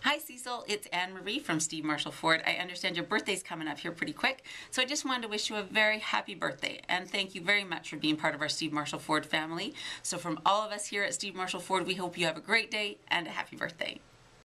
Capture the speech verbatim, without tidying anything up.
Hi Cecil, it's Anne Marie from Steve Marshall Ford. I understand your birthday's coming up here pretty quick, so I just wanted to wish you a very happy birthday and thank you very much for being part of our Steve Marshall Ford family. So from all of us here at Steve Marshall Ford, we hope you have a great day and a happy birthday.